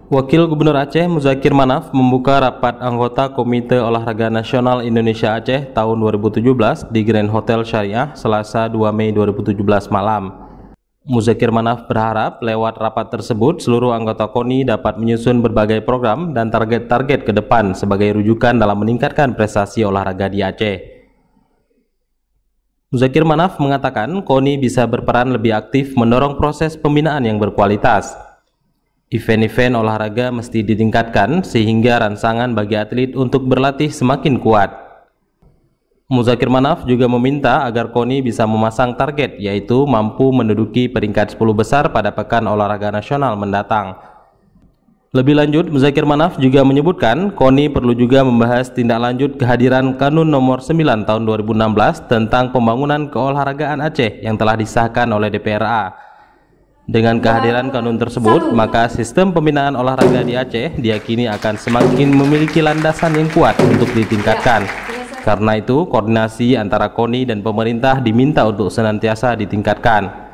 Wakil Gubernur Aceh Muzakir Manaf membuka rapat anggota Komite Olahraga Nasional Indonesia Aceh tahun 2017 di Grand Hotel Syariah Selasa 2 Mei 2017 malam. Muzakir Manaf berharap lewat rapat tersebut seluruh anggota KONI dapat menyusun berbagai program dan target-target ke depan sebagai rujukan dalam meningkatkan prestasi olahraga di Aceh. Muzakir Manaf mengatakan KONI bisa berperan lebih aktif mendorong proses pembinaan yang berkualitas. Event-event olahraga mesti ditingkatkan sehingga rangsangan bagi atlet untuk berlatih semakin kuat. Muzakir Manaf juga meminta agar KONI bisa memasang target, yaitu mampu menduduki peringkat 10 besar pada Pekan Olahraga Nasional mendatang. Lebih lanjut, Muzakir Manaf juga menyebutkan KONI perlu juga membahas tindak lanjut kehadiran Kanun Nomor 9 Tahun 2016 tentang pembangunan keolahragaan Aceh yang telah disahkan oleh DPRA. Dengan kehadiran kanun tersebut, maka sistem pembinaan olahraga di Aceh diyakini akan semakin memiliki landasan yang kuat untuk ditingkatkan. Karena itu, koordinasi antara KONI dan pemerintah diminta untuk senantiasa ditingkatkan.